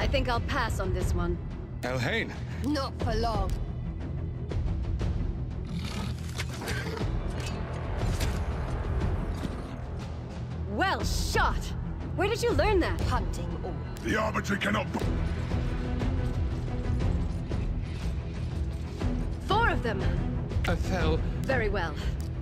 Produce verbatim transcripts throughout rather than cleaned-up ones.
think I'll pass on this one. Elhain. Not for long. Well shot! Where did you learn that? Hunting all. The Arbiter cannot... Four of them! I fell. Very well.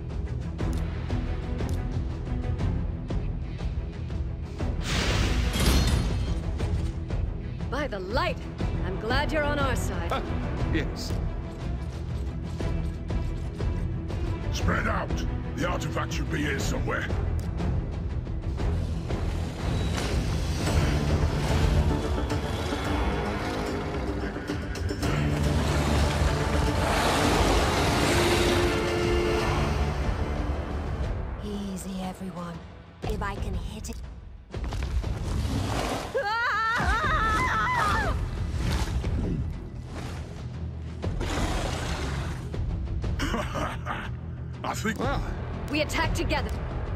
By the light! I'm glad you're on our side. Ah, yes. Spread out! The artifact should be here somewhere. Easy, everyone. If I can hit it... I think... Well, We attack together.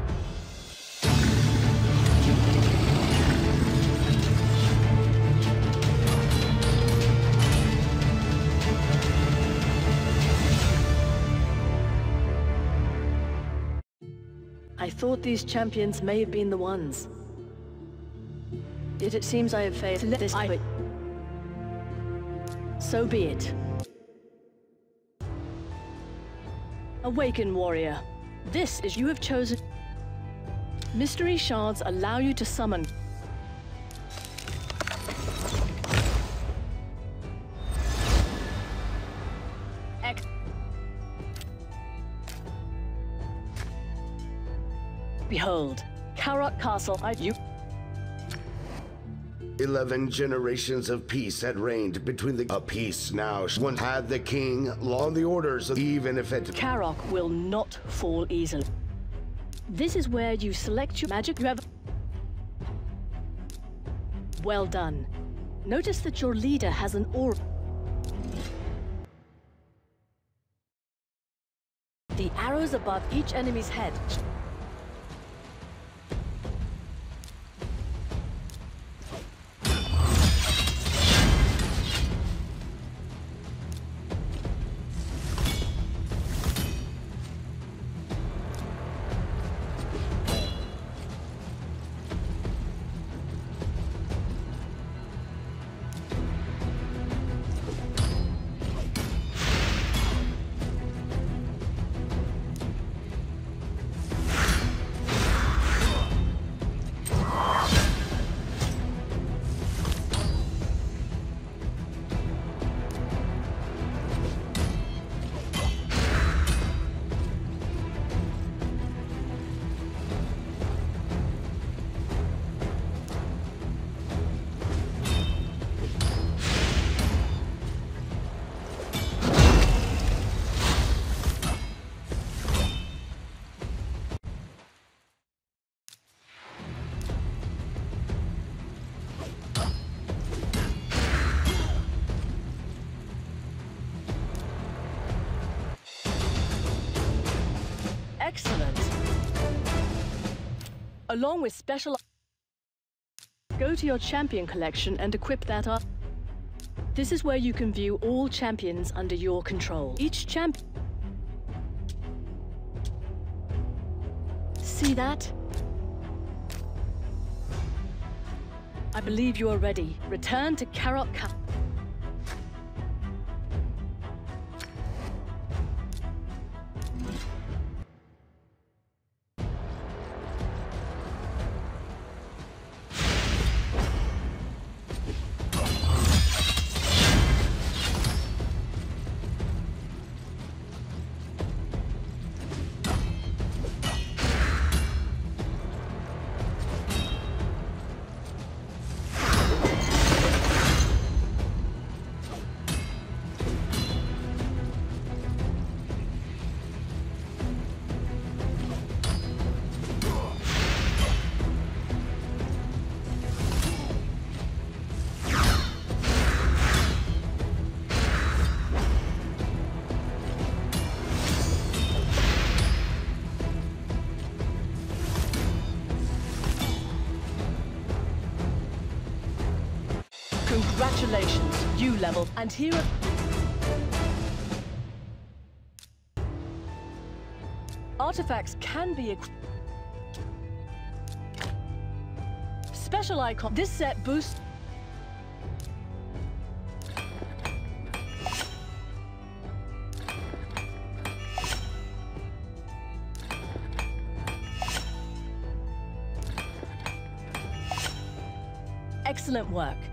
I thought these champions may have been the ones. Yet it seems I have failed to let this I... So be it. Awaken, warrior. This is you have chosen. Mystery shards allow you to summon. Ex Behold, Karok Castle, I you. Eleven generations of peace had reigned between the... A peace now. One had the king long the orders, of, even if it... Karok will not fall easily. This is where you select your magic you have... Well done. Notice that your leader has an aura. The arrows above each enemy's head. Excellent. Along with special... Go to your champion collection and equip that up. This is where you can view all champions under your control. Each champion... See that? I believe you are ready. Return to Karok Castle. U level, and here are... Artifacts can be equipped. Special icon. This set boosts... Excellent work.